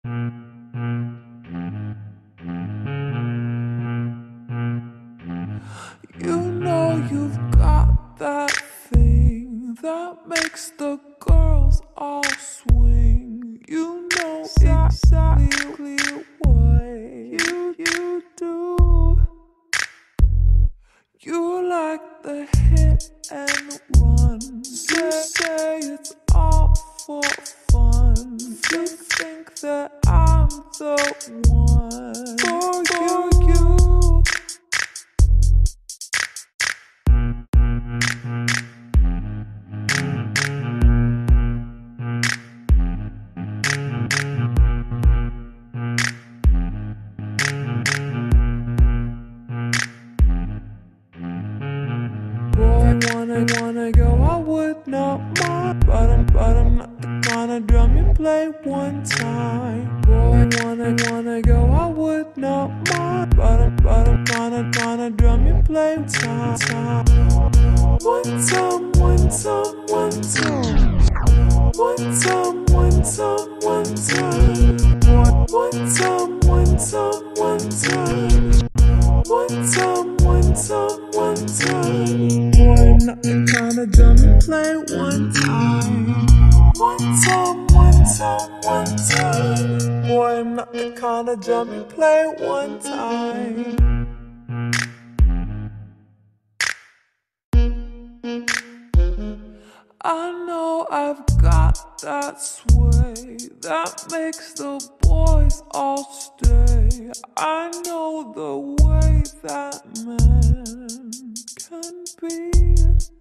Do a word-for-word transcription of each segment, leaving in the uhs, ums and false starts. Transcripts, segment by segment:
You know you've got that thing that makes the girls all swing. You know exactly what you, you do. You like the hit and run. Say, say it's all for fun. You think that I'm the one for, for you. Boy, wanna, wanna go, I would not mind. But I'm, but I'm not the kind of drum you play one time. Boy, wanna, wanna go, I would not mind. But I'm, but I'm kind of, kind of drum you play one time. One time, one time, one time. One time, one time, one time. One time, one time, one time. One time, one time, one time. Boy, I'm not the kind of drum you play one time. One time, one time, one time. Boy, I'm not the kind of drum you play one time. I know I've got that sway that makes the boys all stay. I know the way that man can be.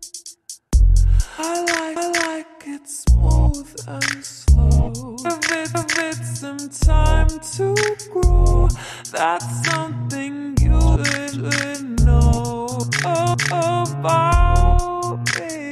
I like, I like it smooth and slow. If, it, if it's some time to grow, that's something you should know about me.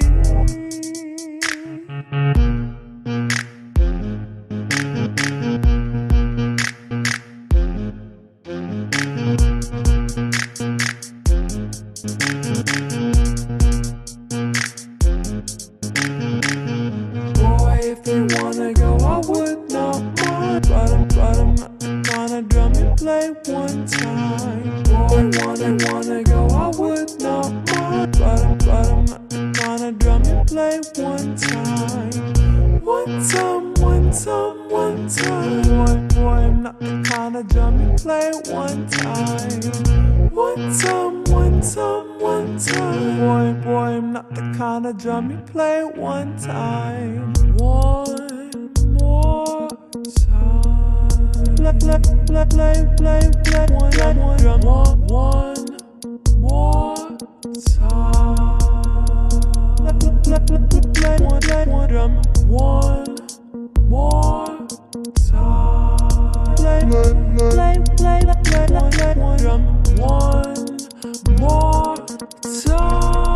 If they wanna go, I would not mind. But I'm, but I'm not the kind of drum you play one time. Boy, wanna, wanna go, I would not mind. But I'm, but I'm not the kind of drum you play one time. One time, one time, one time. Boy, boy, I'm not the kind of drum you play one time. One time, one time, one time. Boy, boy, I'm not the kind of drum you play one time. One more time. Play, play, play, play, play, play. One, one, one drum. One, one more time. Play, play, play, play, play. One, play, one drum. One more time. Play, play, play, play, play, play, play. One drum. One more time.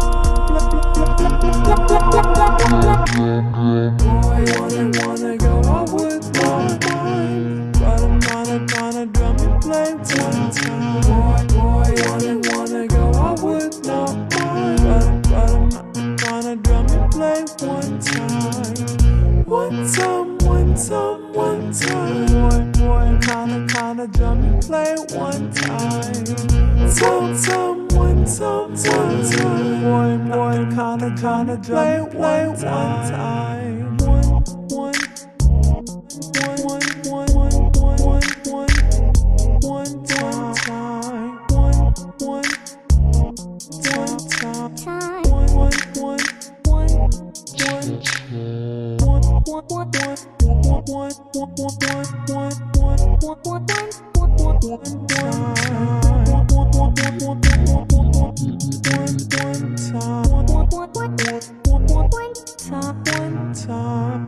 Boy, wanna, wanna go, I would not mind. But I'm not the kind of drum you play one time. Boy, boy, wanna, wanna go, I would not mind. But I'm, but I'm not the kind of drum you play one time. One time, one time, one time. Boy, boy, I'm kinda, kinda drum you play one time. Time, time, one time, one time. Boy, boy, I'm kinda, kinda play, play one time. One, one, one, one, one, one, one, one, one time. One, one, one time. One, one, one, one, one. One, one, one, one, one, one, one, one, one, one, one time. One, one, one, one, one, one, one, one time. One, one, one, one, one, one, one time. One time.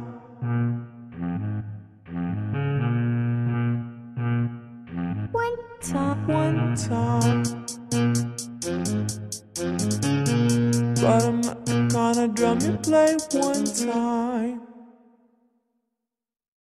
One time. One time. But I'm not the kind of drum you play one time.